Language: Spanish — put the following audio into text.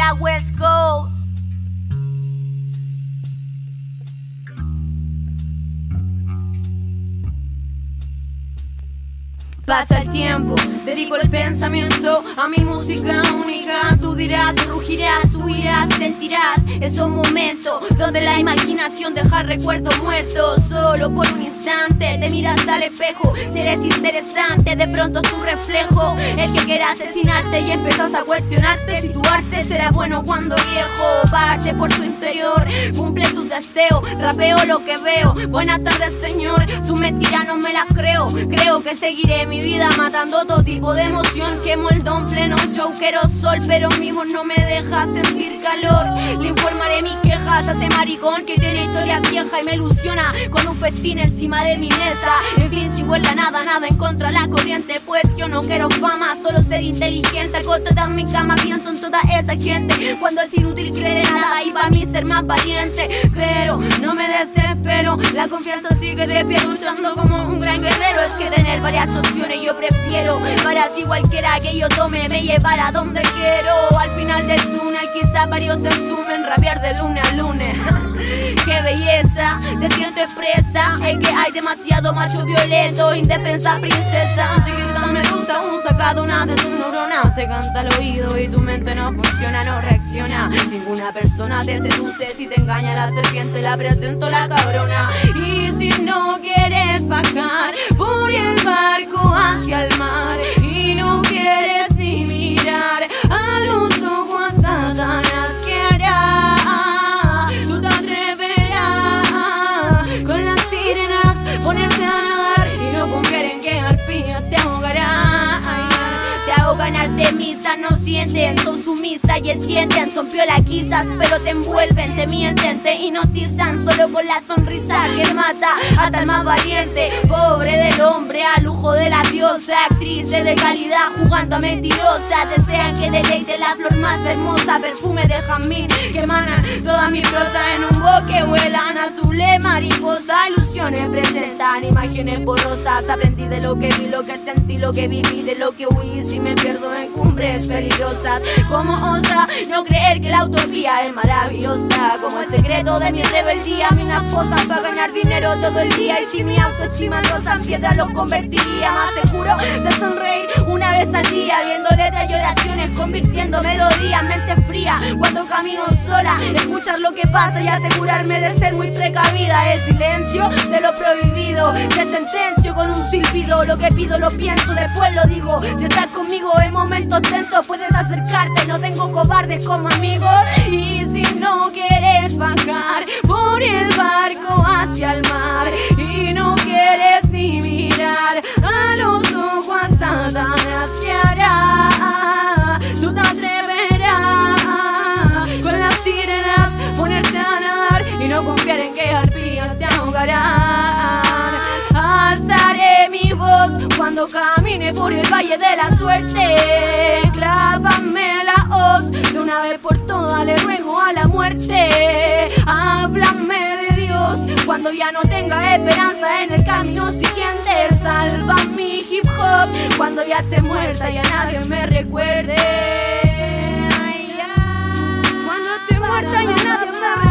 la West Coast. Pasa el tiempo, dedico el pensamiento a mi música única. Tú dirás, rugirás, huirás, sentirás esos momentos donde la imaginación deja el recuerdo muerto. Solo por un instante te miras al espejo. Si eres interesante, de pronto tu reflejo, el que quiera asesinarte, y empiezas a cuestionarte si tu arte será bueno cuando viejo. Parte por tu interior, cumple tus deseos, rapeo lo que veo. Buenas tardes, señor, sus mentiras no me las creo. Creo que seguiré mi vida matando todo tipo de emoción. Quemo el don pleno show, quiero sol, pero mi voz no me deja sentir calor. Le informaré mis quejas a ese maricón que tiene historia vieja y me ilusiona con un festín encima de mi mesa. En fin, sigo en la nada, nada en contra de la corriente, pues yo no quiero fama, solo ser inteligente. Acostada en mi cama, pienso en toda esa gente, cuando es inútil creer en nada y para mí ser más valiente. Pero no me desespero, la confianza sigue de pie, luchando como un gran guerrero. Es que tener varias opciones yo prefiero, para así cualquiera que yo tome me llevará donde quiero. Al final del túnel quizá varios se sumen, rabiar de lunes a lunes. ¡Qué belleza! Te sientes presa, es que hay demasiado macho violento, indefensa princesa. Si quizá me gusta un sacado, una de tus neuronas te canta al oído y tu mente no funciona, no reacciona. Ninguna persona te seduce, si te engaña la serpiente la presento la cabrona. Y si no quieres bajar por el barco hacia el mar y no quieres ni mirar a los ojos a Satanás, ¿qué harás? Tú te atreverás con las sirenas ponerte a nadar y no confiar en que arpías te ahogarán. Te hago ganarte misa, no sienten, son sumisas y entienden, son piola quizás, pero te envuelven, te mienten, te hipnotizan solo con la sonrisa que mata hasta el más valiente. Pobre del hombre, a lujo de la diosa, actrices de calidad jugando a mentirosa. Desean que deleite la flor más hermosa, perfume de jazmín que emanan toda mi prosa. En un bosque vuelan azules mariposa, ilusiones presentan imágenes borrosas. Aprendí de lo que vi, lo que sentí, lo que viví, de lo que huí. Si me pierdo en cumbres peligrosas, ¿cómo osa no creer que la utopía es maravillosa? Como el secreto de mi rebeldía, mis esposas para ganar dinero todo el día. Y si mi autoestima en rosa en piedra los convertiría, más seguro de sonreír una vez al día, viendo letras y oraciones convirtiendo melodías. Mente fría cuando camino sola, escuchar lo que pasa y asegurarme de ser muy precavida. El silencio de lo prohibido, te sentencio con un silbido. Lo que pido lo pienso, después lo digo. Si estás conmigo en momentos tensos puedes acercarte, no tengo cobardes como amigos. Y si no quieres bajar por el barco hacia el mar y no quieres ni mirar a los ojos a Satanás, ¿qué harás? Tú te atreverás con las sirenas ponerte a nadar y no confiar en que arpías te ahogarán. Alzaré mi voz cuando camine por el valle de la suerte. Clávame la hoz de una vez por todas, le ruego a la muerte. Háblame de Dios cuando ya no tenga esperanza en el camino siguiente. Salva mi hip hop cuando ya esté muerta y a nadie me recuerde. Cuando esté muerta y a nadie me recuerde.